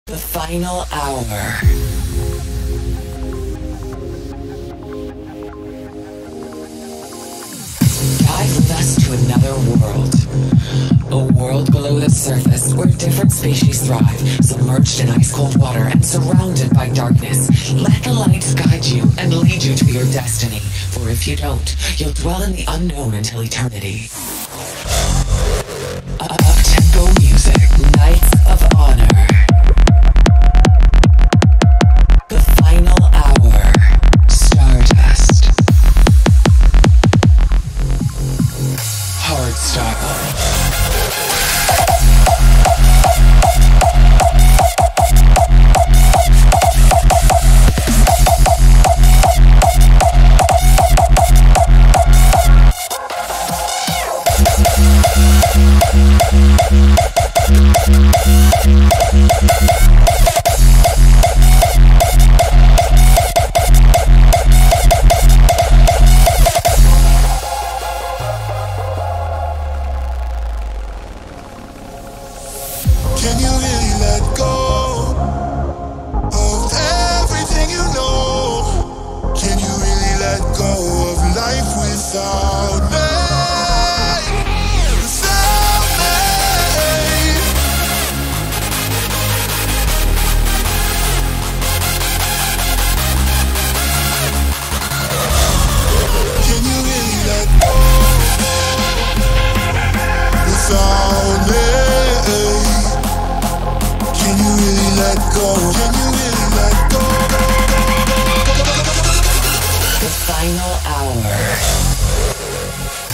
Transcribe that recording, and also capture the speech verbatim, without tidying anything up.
The final hour. Dive with us to another world. A world below the surface where different species thrive, submerged in ice-cold water and surrounded by darkness. Let the light guide you and lead you to your destiny. For if you don't, you'll dwell in the unknown until eternity. Up-tempo music, Knights of Honor. The final hour, Stardust. Hardstyle. Can you really let go of everything you know? Can you really let go of life without me? Without me? Can you really let go without me? Can you really let go? Can you really let go? The final hour.